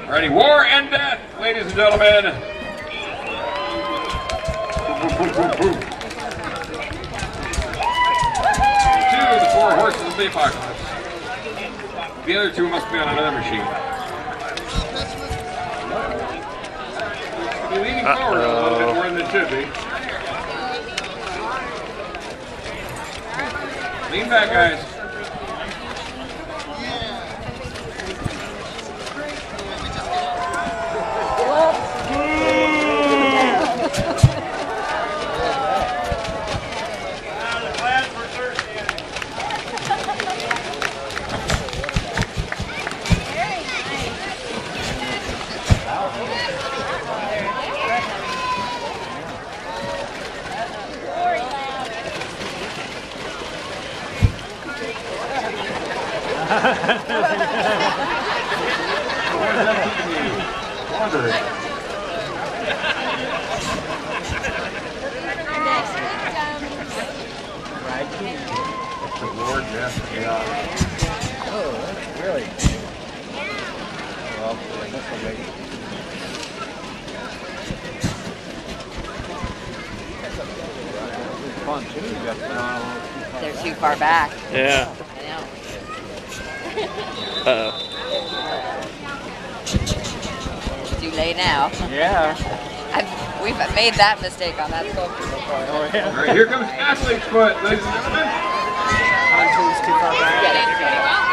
Ready, war and death, ladies and gentlemen. Two of the 4 horses of the apocalypse. The other 2 must be on another machine. You're leaning forward a little bit more than it should be. Lean back, guys. They're too far back. Yeah. I know. Uh-oh. Too late now. Yeah. We've made that mistake on that sculpture before. Oh, yeah. All right, here comes Athlete's Foot, ladies and gentlemen. Too far back. Get it.